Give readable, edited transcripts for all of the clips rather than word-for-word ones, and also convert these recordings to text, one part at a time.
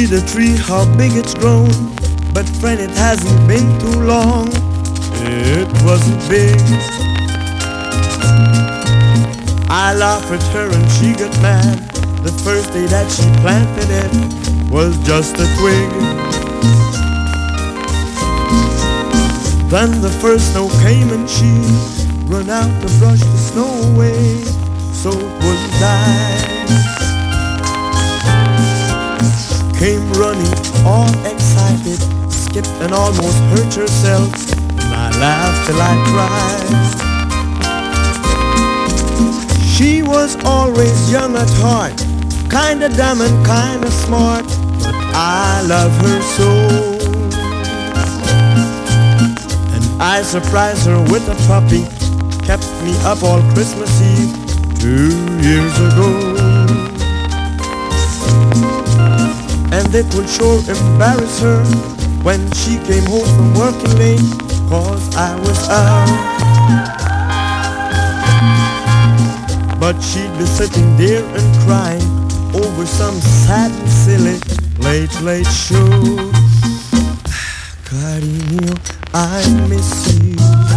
the tree, how big it's grown. But friend, it hasn't been too long. It wasn't big. I laughed at her and she got mad. The first day that she planted it was just a twig. Then the first snow came and she run out to brush the snow away, so it wouldn't die. Came running all excited, skipped and almost hurt herself, and I laughed till I cried. She was always young at heart, kinda dumb and kinda smart, but I love her so. And I surprised her with a puppy, kept me up all Christmas Eve 2 years ago. And it would sure embarrass her when she came home from working late, 'cause I was out. But she'd be sitting there and crying over some sad and silly late show. Cariño, I miss you,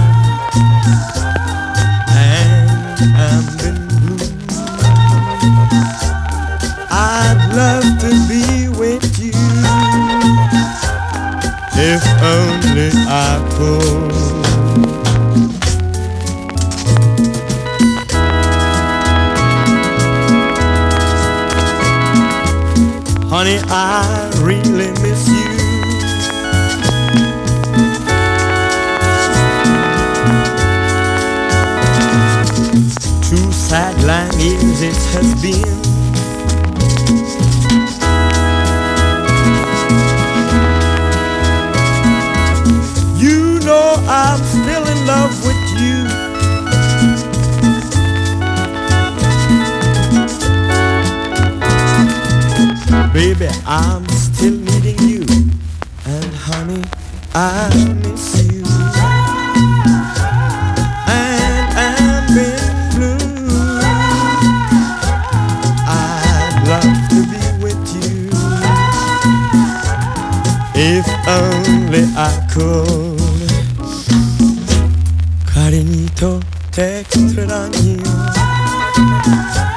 and I'm in blue. I'd love to be with you, if only I could. Honey, I really miss you. Two sad long years it has been. You know I'm still in love with you. Baby, I'm still needing you, and honey, I miss you. And I'm in blue. I'd love to be with you, if only I could. Cariñito, te extraño.